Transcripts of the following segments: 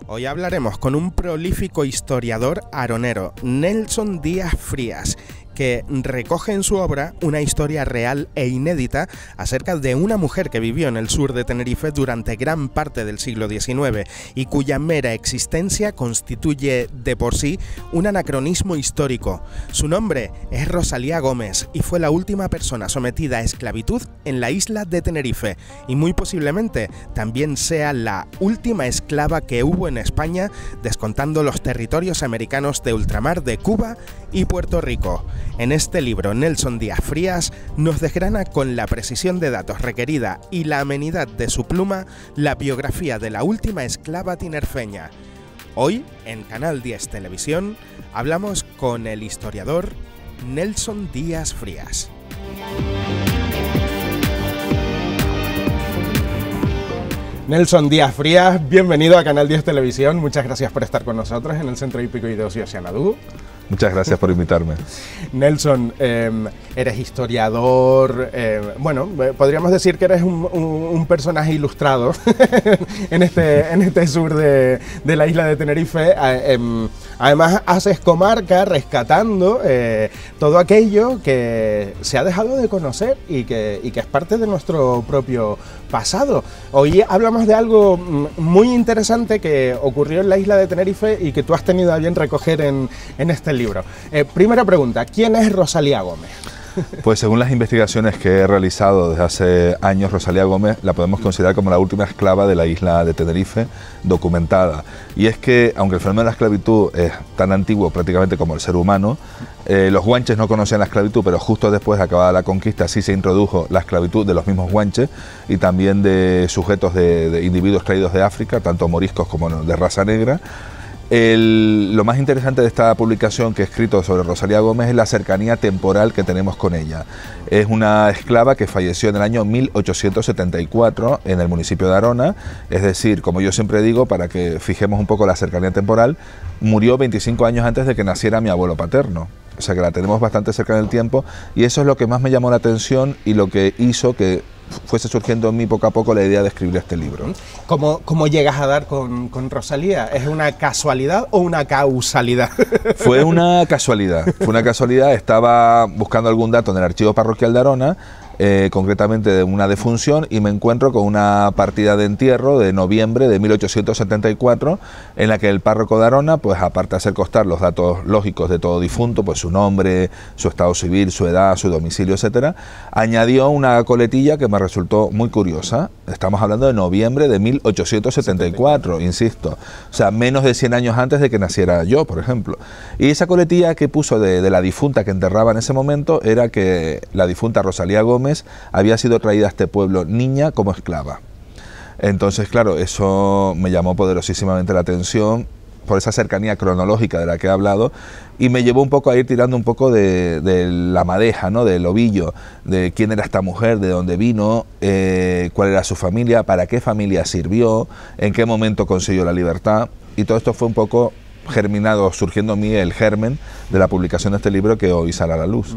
Hoy hablaremos con un prolífico historiador aronero, Nelson Díaz Frías, que recoge en su obra una historia real e inédita acerca de una mujer que vivió en el sur de Tenerife durante gran parte del siglo XIX y cuya mera existencia constituye de por sí un anacronismo histórico. Su nombre es Rosalía Gómez y fue la última persona sometida a esclavitud en la isla de Tenerife y muy posiblemente también sea la última esclava que hubo en España, descontando los territorios americanos de ultramar de Cuba y Puerto Rico. En este libro, Nelson Díaz Frías nos desgrana con la precisión de datos requerida y la amenidad de su pluma la biografía de la última esclava tinerfeña. Hoy, en Canal 10 Televisión, hablamos con el historiador Nelson Díaz Frías. Nelson Díaz Frías, bienvenido a Canal 10 Televisión. Muchas gracias por estar con nosotros en el Centro Hípico y de Ocio Xanadu. Muchas gracias por invitarme. Nelson, eres historiador, podríamos decir que eres un personaje ilustrado en este sur de la isla de Tenerife. Además, haces comarca rescatando todo aquello que se ha dejado de conocer y que es parte de nuestro propio pasado. Hoy hablamos de algo muy interesante que ocurrió en la isla de Tenerife y que tú has tenido a bien recoger en este libro. Primera pregunta, ¿quién es Rosalía Gómez? Pues según las investigaciones que he realizado desde hace años, Rosalía Gómez la podemos considerar como la última esclava de la isla de Tenerife documentada. Y es que, aunque el fenómeno de la esclavitud es tan antiguo prácticamente como el ser humano, los guanches no conocían la esclavitud, pero justo después de acabada la conquista sí se introdujo la esclavitud de los mismos guanches y también de sujetos de individuos traídos de África, tanto moriscos como de raza negra. Lo más interesante de esta publicación que he escrito sobre Rosalía Gómez es la cercanía temporal que tenemos con ella. Es una esclava que falleció en el año 1874 en el municipio de Arona, es decir, como yo siempre digo, para que fijemos un poco la cercanía temporal, murió 25 años antes de que naciera mi abuelo paterno. O sea que la tenemos bastante cerca en el tiempo y eso es lo que más me llamó la atención y lo que hizo que fuese surgiendo en mí poco a poco la idea de escribir este libro. ¿Cómo llegas a dar con Rosalía? ¿Es una casualidad o una causalidad? Fue una casualidad, estaba buscando algún dato en el archivo parroquial de Arona, concretamente de una defunción, y me encuentro con una partida de entierro de noviembre de 1874 en la que el párroco de Arona, pues aparte de hacer constar los datos lógicos de todo difunto, pues su nombre, su estado civil, su edad, su domicilio, etcétera, añadió una coletilla que me resultó muy curiosa. Estamos hablando de noviembre de 1874, insisto, o sea, menos de 100 años antes de que naciera yo, por ejemplo. Y esa coletilla que puso de la difunta que enterraba en ese momento era que la difunta Rosalía Gómez había sido traída a este pueblo niña como esclava. Entonces, claro, eso me llamó poderosísimamente la atención por esa cercanía cronológica de la que he hablado y me llevó un poco a ir tirando un poco de la madeja, ¿no? Del ovillo, de quién era esta mujer, de dónde vino, cuál era su familia, para qué familia sirvió, en qué momento consiguió la libertad, y todo esto fue un poco germinado, surgiendo en mí el germen de la publicación de este libro que hoy sale a la luz.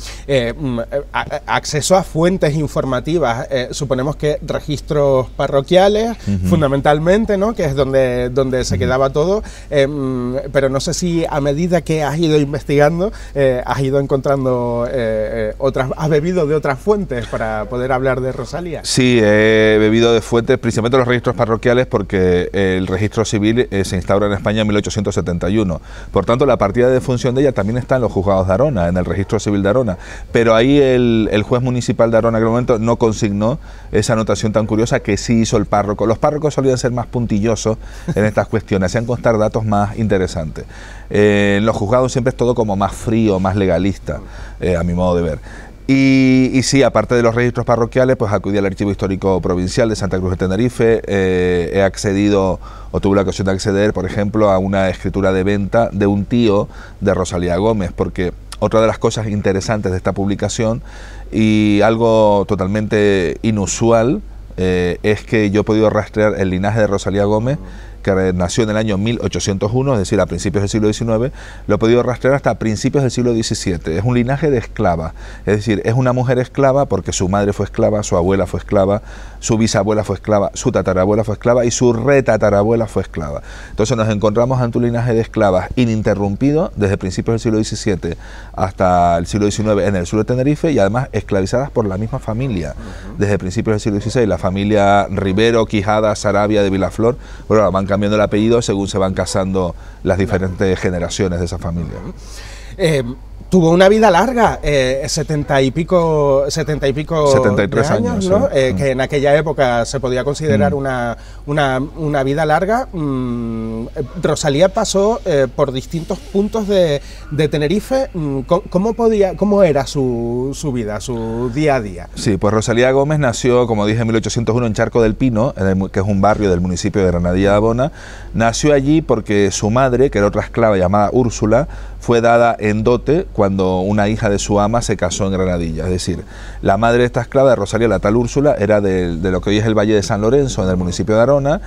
Acceso a fuentes informativas, suponemos que registros parroquiales, fundamentalmente, ¿no? Que es donde se quedaba todo, pero no sé si a medida que has ido investigando, has ido encontrando has bebido de otras fuentes para poder hablar de Rosalía. Sí, he bebido de fuentes, principalmente los registros parroquiales, porque el registro civil se instaura en España en 1871. Por tanto, la partida de defunción de ella también está en los juzgados de Arona, en el registro civil de Arona, pero ahí el juez municipal de Arona en aquel momento no consignó esa anotación tan curiosa que sí hizo el párroco. Los párrocos solían ser más puntillosos en estas cuestiones, hacían constar datos más interesantes. En los juzgados siempre es todo como más frío, más legalista, a mi modo de ver. Y sí, aparte de los registros parroquiales, pues acudí al Archivo Histórico Provincial de Santa Cruz de Tenerife, he accedido, o tuve la ocasión de acceder, por ejemplo, a una escritura de venta de un tío de Rosalía Gómez, porque otra de las cosas interesantes de esta publicación, y algo totalmente inusual, es que yo he podido rastrear el linaje de Rosalía Gómez, que nació en el año 1801, es decir, a principios del siglo XIX, lo he podido rastrear hasta principios del siglo XVII. Es un linaje de esclava, es decir, es una mujer esclava porque su madre fue esclava, su abuela fue esclava, su bisabuela fue esclava, su tatarabuela fue esclava y su retatarabuela fue esclava. Entonces nos encontramos ante un linaje de esclavas ininterrumpido desde principios del siglo XVII hasta el siglo XIX en el sur de Tenerife, y además esclavizadas por la misma familia desde principios del siglo XVI, la familia Rivero, Quijada, Sarabia de Vilaflor. Bueno, van cambiando el apellido según se van casando las diferentes generaciones de esa familia. Tuvo una vida larga, 73 años, ¿no? Sí. Que en aquella época se podía considerar una vida larga. Rosalía pasó por distintos puntos de Tenerife. ¿Cómo era su vida, su día a día? Sí, pues Rosalía Gómez nació, como dije, en 1801 en Charco del Pino, que es un barrio del municipio de Granadilla de Abona. Nació allí porque su madre, que era otra esclava llamada Úrsula, fue dada en dote cuando una hija de su ama se casó en Granadilla. Es decir, la madre de esta esclava, de Rosalía, la tal Úrsula, era de lo que hoy es el Valle de San Lorenzo, en el municipio de Arona,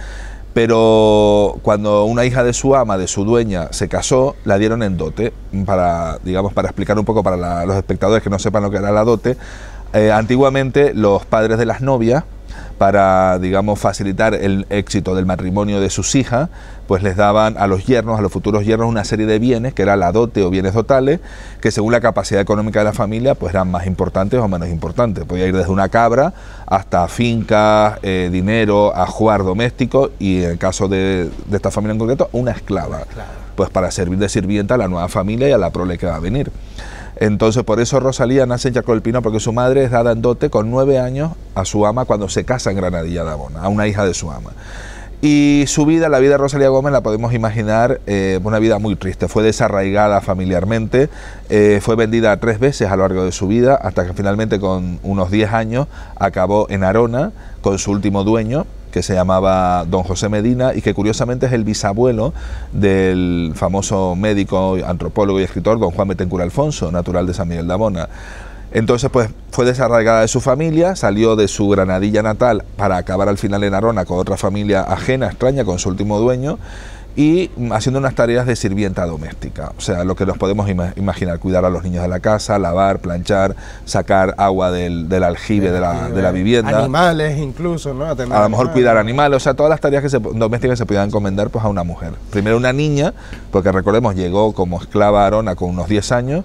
pero cuando una hija de su ama, de su dueña, se casó, la dieron en dote. Para explicar un poco para los espectadores que no sepan lo que era la dote, antiguamente los padres de las novias, para, digamos, facilitar el éxito del matrimonio de sus hijas, pues les daban a los yernos, a los futuros yernos, una serie de bienes, que era la dote o bienes dotales, que según la capacidad económica de la familia, pues eran más importantes o menos importantes. Podía ir desde una cabra hasta fincas, dinero, ajuar doméstico, y en el caso de esta familia en concreto, una esclava, pues para servir de sirvienta a la nueva familia y a la prole que va a venir. Entonces, por eso Rosalía nace en Charco del Pino, porque su madre es dada en dote con 9 años a su ama cuando se casa en Granadilla de Abona, a una hija de su ama. Y su vida, la vida de Rosalía Gómez, la podemos imaginar una vida muy triste. Fue desarraigada familiarmente, fue vendida 3 veces a lo largo de su vida, hasta que finalmente, con unos 10 años, acabó en Arona con su último dueño, que se llamaba don José Medina, y que curiosamente es el bisabuelo del famoso médico, antropólogo y escritor don Juan Betancur Alfonso, natural de San Miguel de Abona. Entonces, pues fue desarraigada de su familia, salió de su Granadilla natal para acabar al final en Arona con otra familia ajena, extraña, con su último dueño, y haciendo unas tareas de sirvienta doméstica, o sea, lo que nos podemos imaginar: cuidar a los niños de la casa, lavar, planchar, sacar agua del aljibe de la vivienda. Animales incluso, ¿no? A lo mejor cuidar animales, o sea, todas las tareas domésticas se podían encomendar, pues, a una mujer. Primero una niña, porque recordemos, llegó como esclava a Arona con unos 10 años,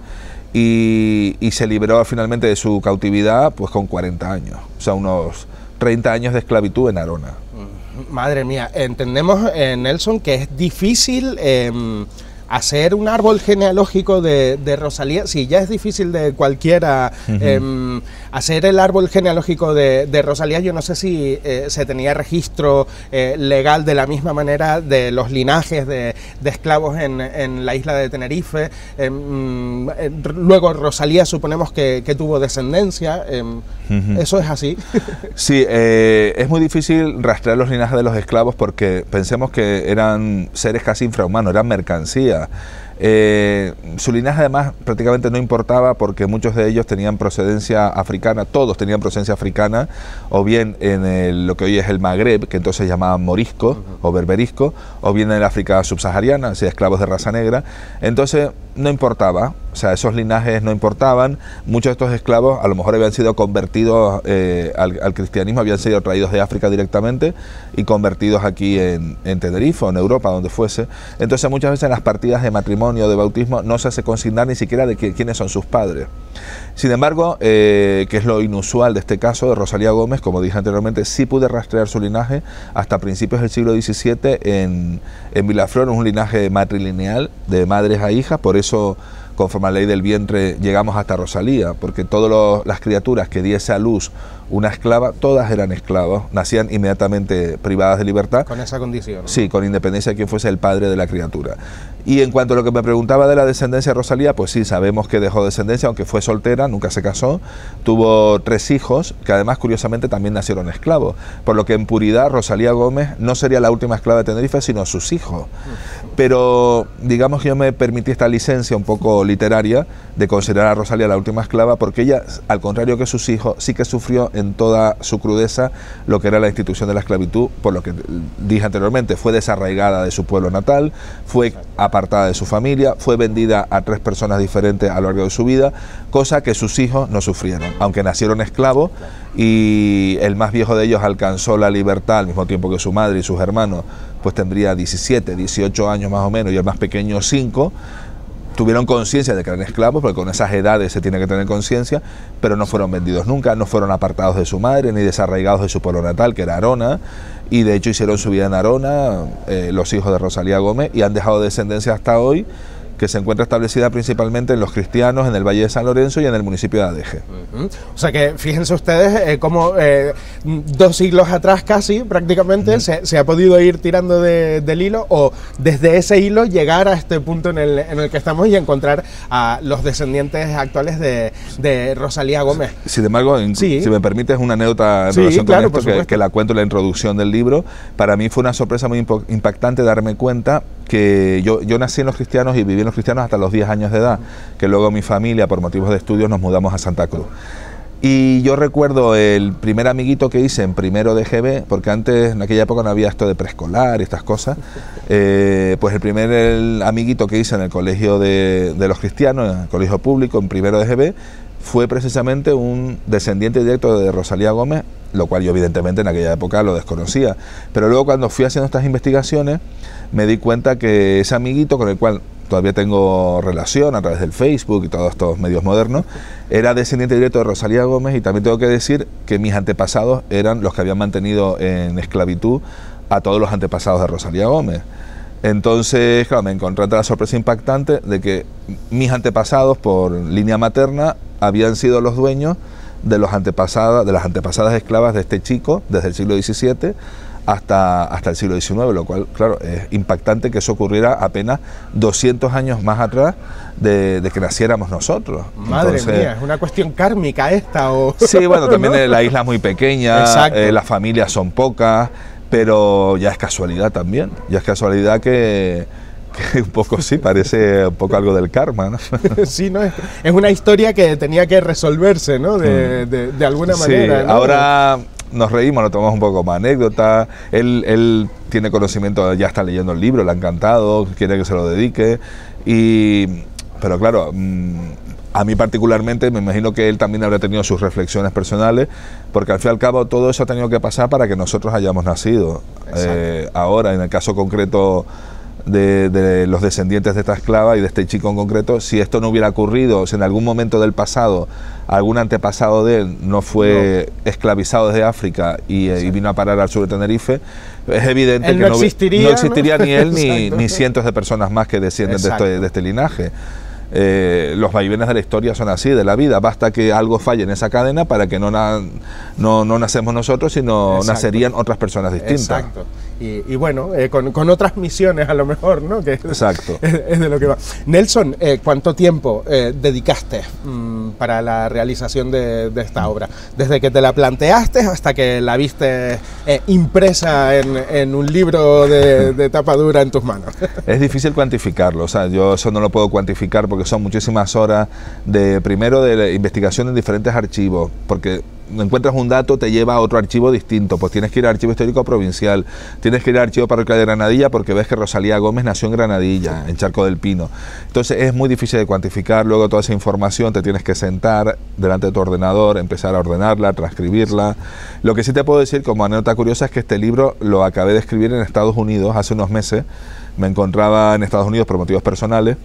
y se liberó finalmente de su cautividad, pues con 40 años, o sea, unos 30 años de esclavitud en Arona. Madre mía, entendemos, Nelson, que es difícil hacer un árbol genealógico de Rosalía. Si ya es difícil de cualquiera hacer el árbol genealógico de Rosalía, yo no sé si se tenía registro legal de la misma manera de los linajes de esclavos en la isla de Tenerife. Luego Rosalía suponemos que tuvo descendencia. ¿Eso es así? Sí, es muy difícil rastrear los linajes de los esclavos, porque pensemos que eran seres casi infrahumanos, eran mercancía. Su linaje además prácticamente no importaba, porque muchos de ellos tenían procedencia africana, todos tenían procedencia africana, o bien en lo que hoy es el Magreb, que entonces llamaban morisco o berberisco, o bien en el África subsahariana, o sea, esclavos de raza negra. Entonces no importaba, o sea, esos linajes no importaban. Muchos de estos esclavos a lo mejor habían sido convertidos al cristianismo, habían sido traídos de África directamente y convertidos aquí en Tenerife o en Europa, donde fuese. Entonces muchas veces en las partidas de matrimonio o de bautismo no se hace consignar ni siquiera de quiénes son sus padres. Sin embargo, que es lo inusual de este caso de Rosalía Gómez, como dije anteriormente, sí pude rastrear su linaje hasta principios del siglo XVII en Vilaflor. Es un linaje matrilineal de madres a hijas, por eso, conforme a la ley del vientre, llegamos hasta Rosalía, porque todas las criaturas que diese a luz una esclava, todas eran esclavas, nacían inmediatamente privadas de libertad. Con esa condición, ¿no? Sí, con independencia de quién fuese el padre de la criatura. Y en cuanto a lo que me preguntaba de la descendencia de Rosalía, pues sí, sabemos que dejó descendencia, aunque fue soltera, nunca se casó, tuvo 3 hijos, que además curiosamente también nacieron esclavos, por lo que en puridad Rosalía Gómez no sería la última esclava de Tenerife, sino sus hijos. Pero digamos que yo me permití esta licencia un poco literaria de considerar a Rosalía la última esclava, porque ella, al contrario que sus hijos, sí que sufrió en toda su crudeza lo que era la institución de la esclavitud, por lo que dije anteriormente, fue desarraigada de su pueblo natal, fue apartada de su familia, fue vendida a 3 personas diferentes a lo largo de su vida, cosa que sus hijos no sufrieron, aunque nacieron esclavos, y el más viejo de ellos alcanzó la libertad al mismo tiempo que su madre y sus hermanos, pues tendría 17, 18 años más o menos, y el más pequeño 5, tuvieron conciencia de que eran esclavos, porque con esas edades se tiene que tener conciencia, pero no fueron vendidos nunca, no fueron apartados de su madre, ni desarraigados de su pueblo natal, que era Arona, y de hecho hicieron su vida en Arona, los hijos de Rosalía Gómez, y han dejado descendencia hasta hoy, que se encuentra establecida principalmente en los cristianos, en el Valle de San Lorenzo y en el municipio de Adeje. O sea que fíjense ustedes cómo 2 siglos atrás casi prácticamente se ha podido ir tirando del hilo, o desde ese hilo llegar a este punto en el que estamos y encontrar a los descendientes actuales de Rosalía Gómez. Sin embargo, si me permites una anécdota en relación con esto, que la cuento en la introducción del libro. Para mí fue una sorpresa muy impactante darme cuenta que yo nací en los cristianos y viví en los cristianos hasta los 10 años de edad, que luego mi familia, por motivos de estudios, nos mudamos a Santa Cruz. Y yo recuerdo el primer amiguito que hice en primero de GB, porque antes, en aquella época no había esto de preescolar y estas cosas, pues el primer amiguito que hice en el colegio de los cristianos, en el colegio público, en primero de GB, fue precisamente un descendiente directo de Rosalía Gómez, lo cual yo evidentemente en aquella época lo desconocía. Pero luego cuando fui haciendo estas investigaciones, me di cuenta que ese amiguito con el cual todavía tengo relación a través del Facebook y todos estos medios modernos, era descendiente directo de Rosalía Gómez, y también tengo que decir que mis antepasados eran los que habían mantenido en esclavitud a todos los antepasados de Rosalía Gómez. Entonces, claro, me encontré ante la sorpresa impactante de que mis antepasados por línea materna habían sido los dueños de las antepasadas esclavas de este chico desde el siglo XVII hasta el siglo XIX, lo cual, claro, es impactante que eso ocurriera apenas 200 años más atrás de que naciéramos nosotros. Madre mía, es una cuestión kármica esta. Sí, bueno, también la isla es muy pequeña, las familias son pocas, pero ya es casualidad también, ya es casualidad que un poco sí, parece un poco algo del karma, ¿no? Sí, ¿no? Es una historia que tenía que resolverse, ¿no? De alguna manera. Sí, ¿no? Ahora nos reímos, lo tomamos un poco como anécdota. Él tiene conocimiento, ya está leyendo el libro, le ha encantado, quiere que se lo dedique. Pero claro, a mí particularmente me imagino que él también habrá tenido sus reflexiones personales, porque al fin y al cabo todo eso ha tenido que pasar para que nosotros hayamos nacido. Ahora, en el caso concreto de los descendientes de esta esclava y de este chico en concreto, si esto no hubiera ocurrido, si en algún momento del pasado algún antepasado de él no fue esclavizado desde África y vino a parar al sur de Tenerife, es evidente que no existiría ni él ni cientos de personas más que descienden de este linaje. Los vaivenes de la historia son así, de la vida. Basta que algo falle en esa cadena para que no nacemos nosotros, sino nacerían otras personas distintas. Exacto. Y bueno, con otras misiones a lo mejor, ¿no? Que Exacto. Es de lo que va. Nelson, ¿cuánto tiempo dedicaste para la realización de esta obra? Desde que te la planteaste hasta que la viste impresa en un libro de tapa dura en tus manos. Es difícil cuantificarlo, o sea, yo eso no lo puedo cuantificar porque son muchísimas horas primero de investigación en diferentes archivos, porque encuentras un dato, te lleva a otro archivo distinto, pues tienes que ir al Archivo Histórico Provincial, tienes que ir al Archivo Parroquial de Granadilla porque ves que Rosalía Gómez nació en Granadilla, en Charco del Pino. Entonces es muy difícil de cuantificar. Luego toda esa información te tienes que sentar delante de tu ordenador, empezar a ordenarla, transcribirla. Lo que sí te puedo decir como anécdota curiosa es que este libro lo acabé de escribir en Estados Unidos hace unos meses. Me encontraba en Estados Unidos por motivos personales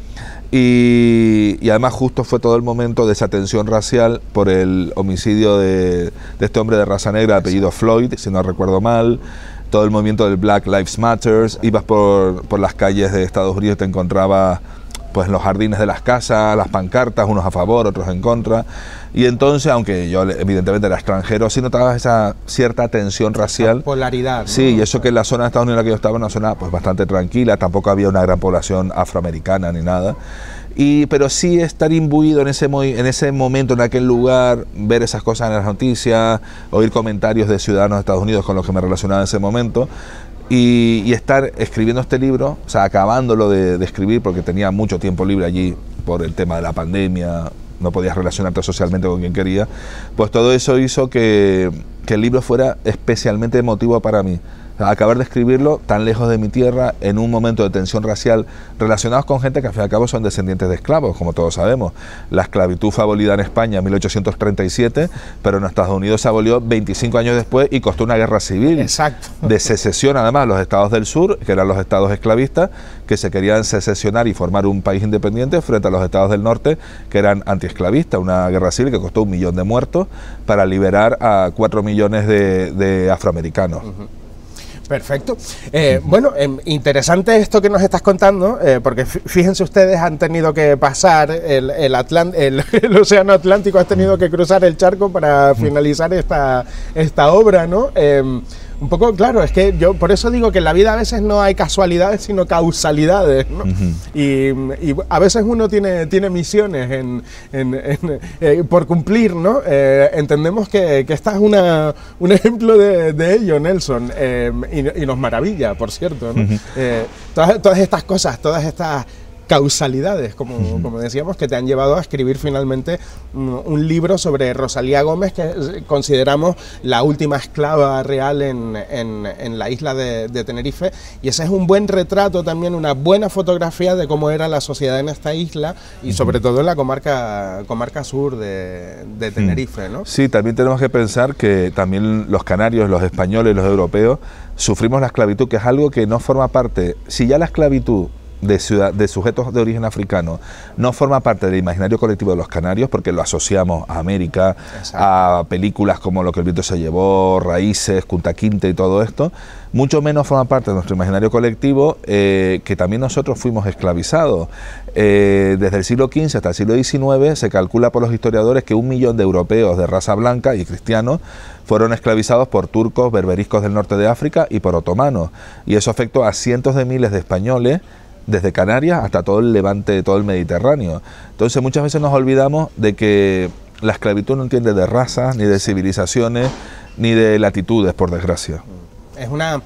y además justo fue todo el momento de esa tensión racial por el homicidio de este hombre de raza negra, apellido Floyd, si no recuerdo mal, todo el movimiento del Black Lives Matter. Ibas por las calles de Estados Unidos y te encontrabas pues en los jardines de las casas, las pancartas, unos a favor, otros en contra. Y entonces, aunque yo evidentemente era extranjero, sí notaba esa cierta tensión racial. La polaridad, ¿no? Sí, y eso que en la zona de Estados Unidos en la que yo estaba, una zona pues bastante tranquila, tampoco había una gran población afroamericana ni nada. Pero sí estar imbuido en ese momento, en aquel lugar, ver esas cosas en las noticias, oír comentarios de ciudadanos de Estados Unidos con los que me relacionaba en ese momento, y estar escribiendo este libro, o sea, acabándolo de escribir, porque tenía mucho tiempo libre allí por el tema de la pandemia, no podías relacionarte socialmente con quien quería, pues todo eso hizo que el libro fuera especialmente emotivo para mí. Acabar de escribirlo tan lejos de mi tierra, en un momento de tensión racial, relacionados con gente que al fin y al cabo son descendientes de esclavos, como todos sabemos. La esclavitud fue abolida en España en 1837, pero en Estados Unidos se abolió 25 años después y costó una guerra civil. Exacto. De secesión, además, los estados del sur, que eran los estados esclavistas, que se querían secesionar y formar un país independiente frente a los estados del norte, que eran antiesclavistas. Una guerra civil que costó 1 millón de muertos para liberar a 4 millones de afroamericanos. Perfecto. Bueno, interesante esto que nos estás contando, porque fíjense ustedes, han tenido que pasar el Océano Atlántico, has tenido que cruzar el charco para finalizar esta obra, ¿no? Un poco, claro, es que yo por eso digo que en la vida a veces no hay casualidades, sino causalidades, ¿no? Y a veces uno tiene misiones por cumplir, ¿no? Entendemos que esta es un ejemplo de ello, Nelson, y nos maravilla, por cierto, ¿no? Todas estas cosas, todas estas causalidades, como decíamos, que te han llevado a escribir finalmente un libro sobre Rosalía Gómez, que consideramos la última esclava real en la isla de Tenerife, y ese es un buen retrato también, una buena fotografía de cómo era la sociedad en esta isla y sobre todo en la comarca sur de Tenerife, ¿no? Sí, también tenemos que pensar que también los canarios, los españoles, los europeos, sufrimos la esclavitud, que es algo que no forma parte, si ya la esclavitud de sujetos de origen africano no forma parte del imaginario colectivo de los canarios, porque lo asociamos a América, exacto, a películas como Lo que el viento se llevó, Raíces, Kunta Kinte y todo esto, mucho menos forma parte de nuestro imaginario colectivo, que también nosotros fuimos esclavizados. Desde el siglo XV hasta el siglo XIX se calcula por los historiadores que 1 millón de europeos de raza blanca y cristianos fueron esclavizados por turcos, berberiscos del norte de África y por otomanos, y eso afectó a cientos de miles de españoles, desde Canarias hasta todo el Levante, todo el Mediterráneo. Entonces muchas veces nos olvidamos de que la esclavitud no entiende de razas, ni de civilizaciones, ni de latitudes, por desgracia. Es una,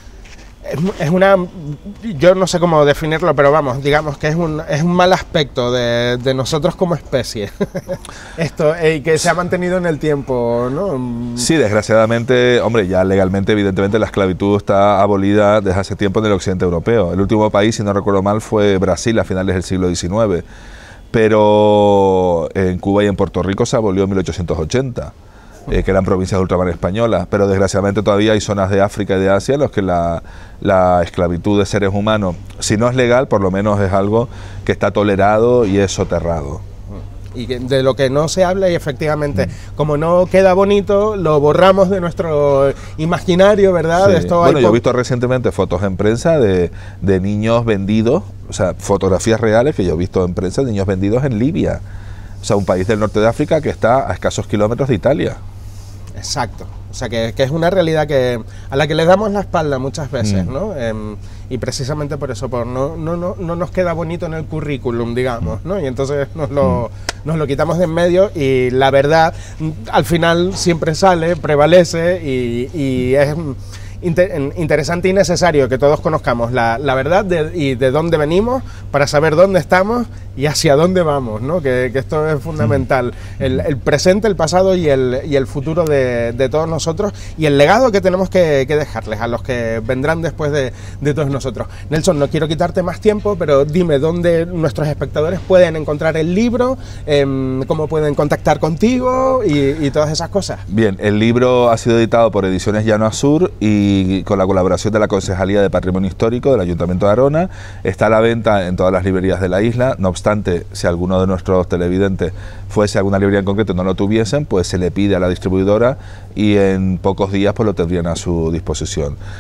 yo no sé cómo definirlo, pero vamos, digamos que es un mal aspecto de nosotros como especie. Esto, que se ha mantenido en el tiempo, ¿no? Sí, desgraciadamente, hombre, ya legalmente, evidentemente, la esclavitud está abolida desde hace tiempo en el occidente europeo. El último país, si no recuerdo mal, fue Brasil a finales del siglo XIX. Pero en Cuba y en Puerto Rico se abolió en 1880. Que eran provincias de ultramar españolas, pero desgraciadamente todavía hay zonas de África y de Asia en las que la esclavitud de seres humanos, si no es legal, por lo menos es algo que está tolerado y es soterrado. Y de lo que no se habla, y efectivamente, como no queda bonito, lo borramos de nuestro imaginario, ¿verdad? Sí. Esto bueno, yo he visto recientemente fotos en prensa de niños vendidos, o sea, fotografías reales que yo he visto en prensa de niños vendidos en Libia, o sea, un país del norte de África que está a escasos kilómetros de Italia. Exacto, o sea que es una realidad a la que le damos la espalda muchas veces, ¿no? Y precisamente por eso, no nos queda bonito en el currículum, digamos, ¿no? Y entonces nos lo quitamos de en medio, y la verdad al final siempre sale, prevalece, y es interesante y necesario que todos conozcamos la verdad y de dónde venimos, para saber dónde estamos y hacia dónde vamos, ¿no? Que esto es fundamental, el presente, el pasado y el futuro de todos nosotros, y el legado que tenemos que dejarles a los que vendrán después de todos nosotros. Nelson, no quiero quitarte más tiempo, pero dime dónde nuestros espectadores pueden encontrar el libro, cómo pueden contactar contigo y todas esas cosas. Bien, el libro ha sido editado por Ediciones Llano Azur y con la colaboración de la Concejalía de Patrimonio Histórico del Ayuntamiento de Arona. Está a la venta en todas las librerías de la isla. No obstante, si alguno de nuestros televidentes fuese a alguna librería en concreto y no lo tuviesen, pues se le pide a la distribuidora y en pocos días pues lo tendrían a su disposición.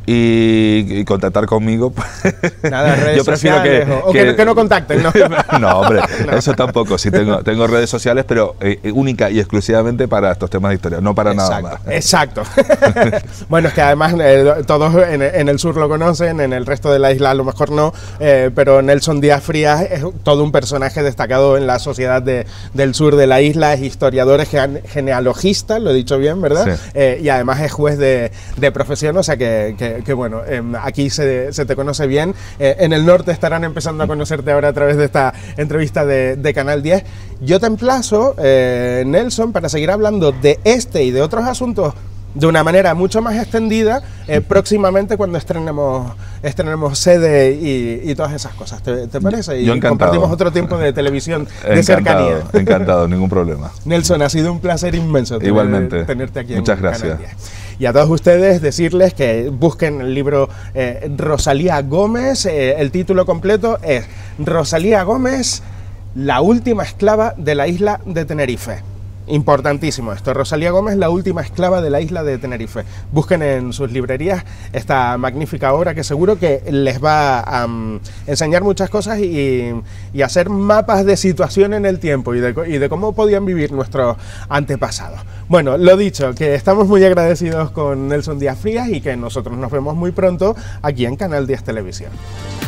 y contactar conmigo. Pues, nada, redes yo prefiero sociales, que no contacten, ¿no? No, hombre, no. Eso tampoco. Sí tengo redes sociales, pero única y exclusivamente para estos temas de historia, no para nada más. Exacto. Bueno, es que además todos en el sur lo conocen, en el resto de la isla a lo mejor no, pero Nelson Díaz Frías es todo un personaje destacado en la sociedad del sur de la isla, es historiador, es genealogista, lo he dicho bien, ¿verdad? Sí. Y además es juez de profesión, o sea que bueno, aquí se te conoce bien. En el norte estarán empezando a conocerte ahora a través de esta entrevista de Canal 10. Yo te emplazo, Nelson, para seguir hablando de este y de otros asuntos de una manera mucho más extendida próximamente cuando estrenemos sede y todas esas cosas. ¿Te parece? Yo y encantado. Compartimos otro tiempo de televisión de cercanía. Encantado, ningún problema. Nelson, ha sido un placer inmenso igualmente tenerte aquí. Muchas en gracias. Canal 10. Y a todos ustedes decirles que busquen el libro Rosalía Gómez. El título completo es Rosalía Gómez, la última esclava de la isla de Tenerife. Importantísimo esto, Rosalía Gómez, la última esclava de la isla de Tenerife. Busquen en sus librerías esta magnífica obra que seguro que les va a enseñar muchas cosas y hacer mapas de situación en el tiempo y de cómo podían vivir nuestros antepasados. Bueno, lo dicho, que estamos muy agradecidos con Nelson Díaz Frías y que nosotros nos vemos muy pronto aquí en Canal 10 Televisión.